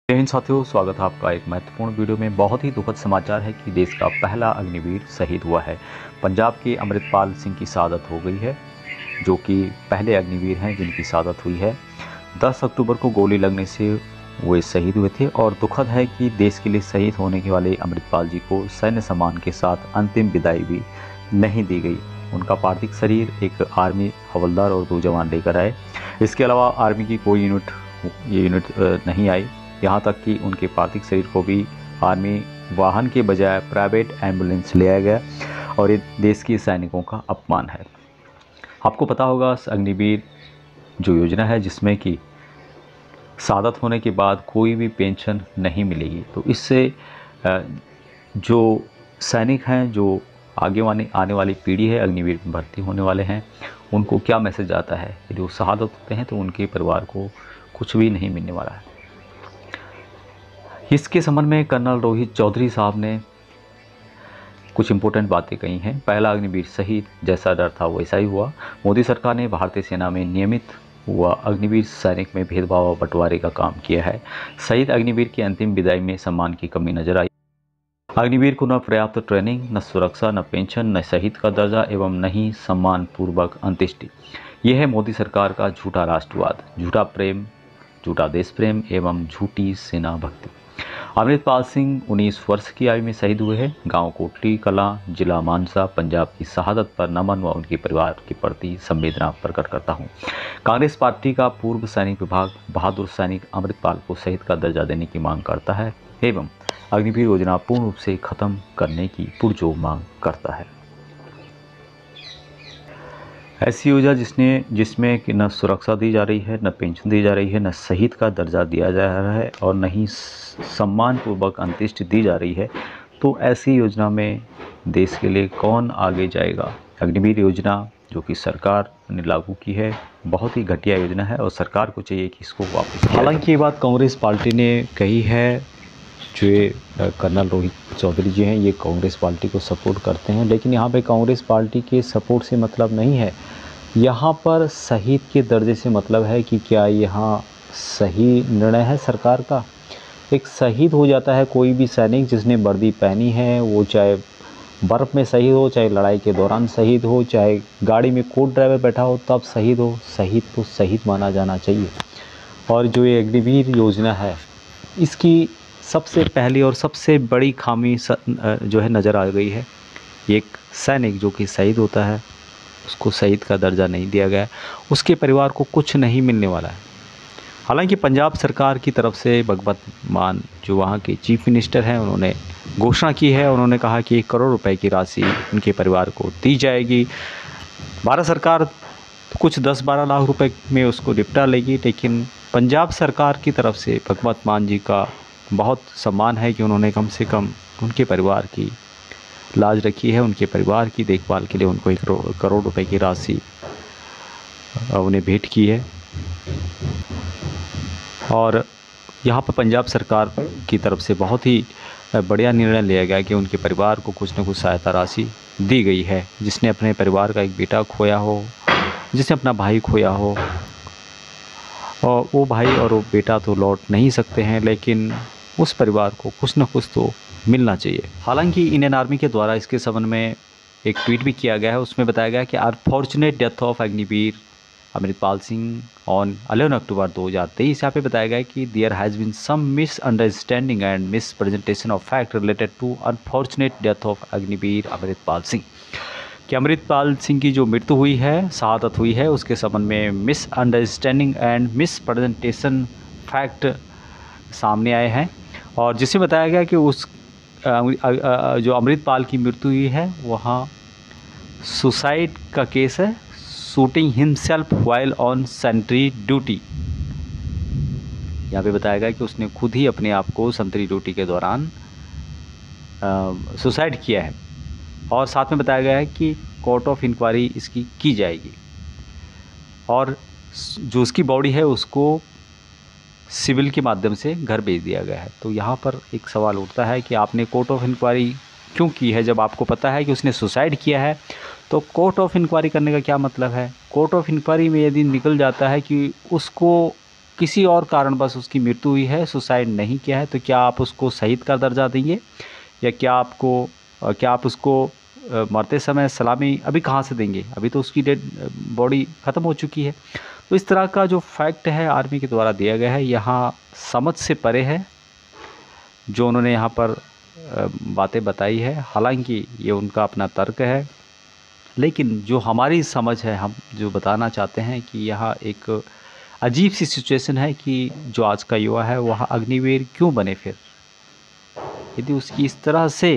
जय हिंद साथियों, स्वागत है आपका एक महत्वपूर्ण वीडियो में। बहुत ही दुखद समाचार है कि देश का पहला अग्निवीर शहीद हुआ है। पंजाब के अमृतपाल सिंह की शहादत हो गई है, जो कि पहले अग्निवीर हैं जिनकी शहादत हुई है। 10 अक्टूबर को गोली लगने से वो शहीद हुए थे और दुखद है कि देश के लिए शहीद होने के वाले अमृतपाल जी को सैन्य सम्मान के साथ अंतिम विदाई भी नहीं दी गई। उनका पार्थिव शरीर एक आर्मी हवलदार और 2 जवान लेकर आए। इसके अलावा आर्मी की कोई यूनिट नहीं आई। यहाँ तक कि उनके पार्थिव शरीर को भी आर्मी वाहन के बजाय प्राइवेट एम्बुलेंस ले आया गया और ये देश के सैनिकों का अपमान है। आपको पता होगा अग्निवीर जो योजना है, जिसमें कि शहादत होने के बाद कोई भी पेंशन नहीं मिलेगी। तो इससे जो सैनिक हैं, जो आने वाली पीढ़ी है, अग्निवीर में भर्ती होने वाले हैं, उनको क्या मैसेज आता है। यदि वो शहादत होते हैं तो उनके परिवार को कुछ भी नहीं मिलने वाला है। इसके संबंध में कर्नल रोहित चौधरी साहब ने कुछ इम्पोर्टेंट बातें कही हैं। पहला अग्निवीर शहीद, जैसा डर था वैसा ही हुआ। मोदी सरकार ने भारतीय सेना में नियमित हुआ अग्निवीर सैनिक में भेदभाव और बंटवारे का काम किया है। शहीद अग्निवीर की अंतिम विदाई में सम्मान की कमी नजर आई। अग्निवीर को न पर्याप्त ट्रेनिंग, न सुरक्षा, न पेंशन, न शहीद का दर्जा एवं न ही सम्मान पूर्वक अंत्येष्टि। यह है मोदी सरकार का झूठा राष्ट्रवाद, झूठा प्रेम, झूठा देश प्रेम एवं झूठी सेना भक्ति। अमृतपाल सिंह 19 वर्ष की आयु में शहीद हुए हैं। गांव कोटली कलां, जिला मानसा, पंजाब की शहादत पर नमन व उनके परिवार के प्रति संवेदना प्रकट करता हूं। कांग्रेस पार्टी का पूर्व सैनिक विभाग बहादुर सैनिक अमृतपाल को शहीद का दर्जा देने की मांग करता है एवं अग्निवीर योजना पूर्ण रूप से खत्म करने की पुरजोर मांग करता है। ऐसी योजना जिसमें कि न सुरक्षा दी जा रही है, न पेंशन दी जा रही है, न शहीद का दर्जा दिया जा रहा है और न ही सम्मान पूर्वक अंत्येष्टि दी जा रही है, तो ऐसी योजना में देश के लिए कौन आगे जाएगा। अग्निवीर योजना जो कि सरकार ने लागू की है, बहुत ही घटिया योजना है और सरकार को चाहिए कि इसको वापस किया जाए। हालांकि ये बात कांग्रेस पार्टी ने कही है। जो ये कर्नल रोहित चौधरी जी हैं, ये कांग्रेस पार्टी को सपोर्ट करते हैं, लेकिन यहाँ पे कांग्रेस पार्टी के सपोर्ट से मतलब नहीं है। यहाँ पर शहीद के दर्जे से मतलब है कि क्या यहाँ सही निर्णय है सरकार का। एक शहीद हो जाता है कोई भी सैनिक जिसने वर्दी पहनी है, वो चाहे बर्फ़ में शहीद हो, चाहे लड़ाई के दौरान शहीद हो, चाहे गाड़ी में को ड्राइवर बैठा हो तब शहीद हो। शहीद तो शहीद माना जाना चाहिए। और जो ये अग्निवीर योजना है, इसकी सबसे पहली और सबसे बड़ी खामी जो है नज़र आ गई है। एक सैनिक जो कि शहीद होता है, उसको शहीद का दर्जा नहीं दिया गया, उसके परिवार को कुछ नहीं मिलने वाला है। हालांकि पंजाब सरकार की तरफ से भगवत मान जो वहाँ के चीफ मिनिस्टर हैं, उन्होंने घोषणा की है। उन्होंने कहा कि 1 करोड़ रुपए की राशि उनके परिवार को दी जाएगी। भारत सरकार कुछ 10-12 लाख रुपए में उसको निपटा लेगी, लेकिन पंजाब सरकार की तरफ से भगवत मान जी का बहुत सम्मान है कि उन्होंने कम से कम उनके परिवार की लाज रखी है। उनके परिवार की देखभाल के लिए उनको 1 करोड़ रुपए की राशि उन्हें भेंट की है। और यहाँ पर पंजाब सरकार की तरफ से बहुत ही बढ़िया निर्णय लिया गया कि उनके परिवार को कुछ न कुछ सहायता राशि दी गई है। जिसने अपने परिवार का एक बेटा खोया हो, जिसने अपना भाई खोया हो, और वो भाई और वो बेटा तो लौट नहीं सकते हैं, लेकिन उस परिवार को कुछ न कुछ तो मिलना चाहिए। हालांकि इंडियन आर्मी के द्वारा इसके संबंध में एक ट्वीट भी किया गया है। उसमें बताया गया कि unfortunate death of Agniveer Amritpal Singh on 11 October 2023। यहाँ पे बताया गया कि there has been some misunderstanding and mispresentation of fact related to unfortunate death of Agniveer Amritpal Singh. कि अमृतपाल सिंह की जो मृत्यु हुई है, शहादत हुई है, उसके संबंध में misunderstanding and mispresentation fact सामने आए हैं। और जिससे बताया गया कि उस जो अमृतपाल की मृत्यु हुई है, वहाँ सुसाइड का केस है, shooting himself while on sentry duty. यहाँ पे बताया गया कि उसने खुद ही अपने आप को सेंट्री ड्यूटी के दौरान सुसाइड किया है। और साथ में बताया गया है कि कोर्ट ऑफ इंक्वायरी इसकी की जाएगी और जो उसकी बॉडी है उसको सिविल के माध्यम से घर भेज दिया गया है। तो यहाँ पर एक सवाल उठता है कि आपने कोर्ट ऑफ इंक्वायरी क्यों की है जब आपको पता है कि उसने सुसाइड किया है। तो कोर्ट ऑफ इंक्वायरी करने का क्या मतलब है। कोर्ट ऑफ इंक्वायरी में यदि निकल जाता है कि उसको किसी और कारणवश उसकी मृत्यु हुई है, सुसाइड नहीं किया है, तो क्या आप उसको शहीद का दर्जा देंगे, या क्या आप उसको मरते समय सलामी अभी कहाँ से देंगे? अभी तो उसकी डेड बॉडी ख़त्म हो चुकी है। तो इस तरह का जो फैक्ट है आर्मी के द्वारा दिया गया है, यहाँ समझ से परे है जो उन्होंने यहाँ पर बातें बताई है। हालांकि ये उनका अपना तर्क है, लेकिन जो हमारी समझ है, हम जो बताना चाहते हैं कि यहाँ एक अजीब सी सिचुएशन है कि जो आज का युवा है वह अग्निवीर क्यों बने फिर? यदि उसकी इस तरह से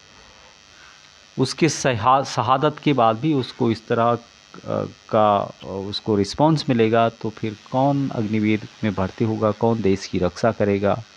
उसके शहादत के बाद भी उसको इस तरह का उसको रिस्पॉन्स मिलेगा, तो फिर कौन अग्निवीर में भर्ती होगा, कौन देश की रक्षा करेगा?